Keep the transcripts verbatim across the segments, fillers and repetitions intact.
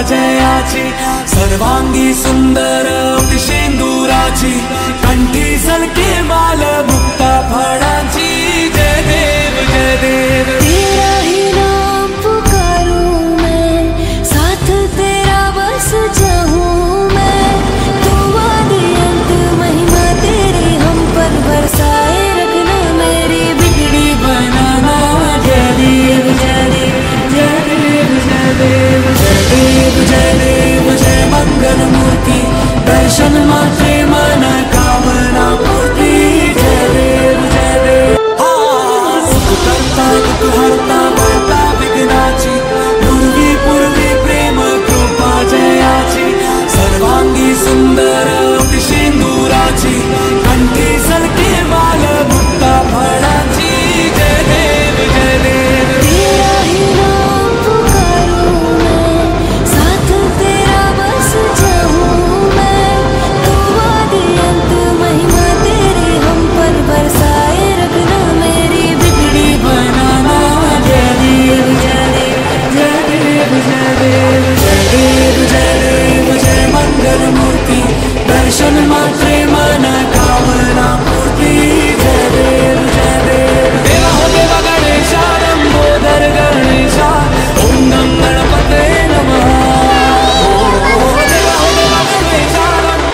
जयाची, सर्वांगी सुंदर शेंदुराची, कंठी सलके माल मुक्ता फळांची। जय देव जय देव तेरा ही नाम पुकारूं मैं, साथ तेरा बस जाऊं मैं। तू आदि अंत महिमा तेरी हम पर बरसाए रखना, मेरी बिगड़ी बनाना। जय देव जय देव जय देव जय देव जय देव जय देव जय मंगल मूर्ति, दर्शन मात्रे मन कामना पूर्ति। जय देव जय देव हाँ, सुख करता दुख हरता वार्ता विघ्नाची, पूर्वी पूर्वी प्रेम कृपा जयाची, सर्वांगी सुंदर शेंदुराची, कंठी सलके माल मुक्ता फळांची। जय देव जय देव तेरा ही नाम पुकारूं मैं, साथ तेरा बस जाऊं मैं। तू आदि अंत महिमा तेरी हम पर बरसाए रखना, मेरी बिगड़ी बनाना। जय देव जय देव जय देव जय देव जय देव जय देव जय मंगल मूर्ति, दर्शन मात्रे मन कामना पूर्ति। जय देव जय देव देवा हो देवा गणेशा, लंबोदर गणेशा, ओम नम गणपते नमः। देवा हो देवा गणेशा,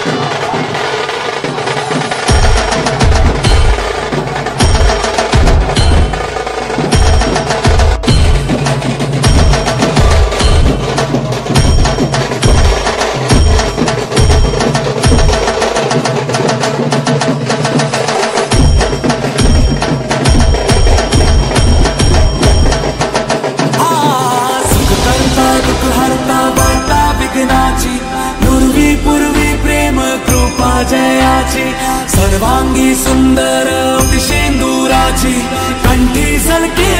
सुख करता दुख हरता वार्ता विघ्नाची, पूर्वी पूर्वी प्रेम कृपा जयाची, सर्वांगी सुंदर शेंदुराची, कंठी सलके